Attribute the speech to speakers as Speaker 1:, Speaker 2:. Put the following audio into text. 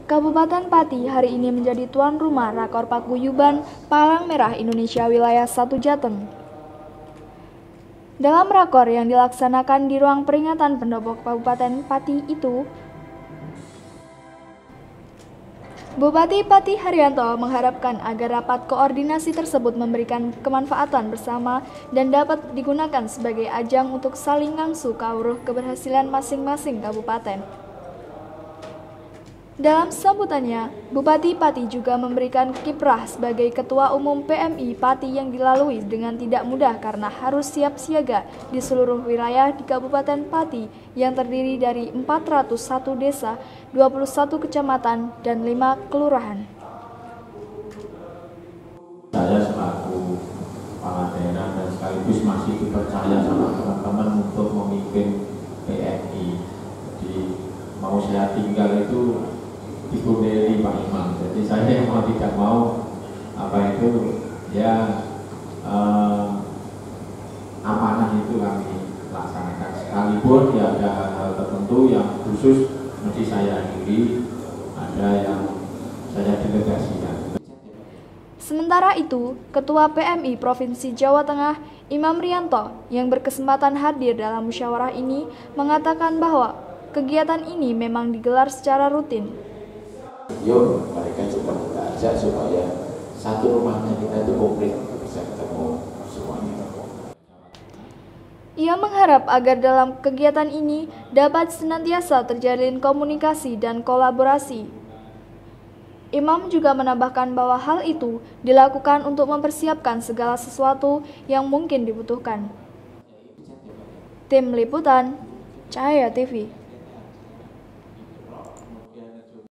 Speaker 1: Kabupaten Pati hari ini menjadi tuan rumah Rakor Paguyuban Palang Merah Indonesia Wilayah 1 Jateng. Dalam rakor yang dilaksanakan di ruang peringatan pendopo Kabupaten Pati itu, Bupati Pati Haryanto mengharapkan agar rapat koordinasi tersebut memberikan kemanfaatan bersama dan dapat digunakan sebagai ajang untuk saling ngangsu kawruh keberhasilan masing-masing kabupaten. Dalam sambutannya, Bupati Pati juga memberikan kiprah sebagai Ketua Umum PMI Pati yang dilalui dengan tidak mudah karena harus siap siaga di seluruh wilayah di Kabupaten Pati yang terdiri dari 401 desa, 21 kecamatan, dan 5 kelurahan.
Speaker 2: Saya selaku kepala daerah dan sekaligus masih dipercaya sama teman-teman untuk memimpin PMI. Jadi mau saya tinggal itu dikundeli Pak Imam. Jadi saya mau tidak mau amanah itu kami laksanakan. Sekalipun ya ada hal-hal tertentu yang khusus mesti saya akhiri, ada yang saya delegasikan.
Speaker 1: Sementara itu, Ketua PMI Provinsi Jawa Tengah, Imam Rianto, yang berkesempatan hadir dalam musyawarah ini, mengatakan bahwa kegiatan ini memang digelar secara rutin.
Speaker 3: Yuk, mereka coba kita ajak supaya satu rumahnya kita itu komplit, bisa ketemu semuanya.
Speaker 1: Ia mengharap agar dalam kegiatan ini dapat senantiasa terjalin komunikasi dan kolaborasi. Imam juga menambahkan bahwa hal itu dilakukan untuk mempersiapkan segala sesuatu yang mungkin dibutuhkan. Tim Liputan, Cahaya TV.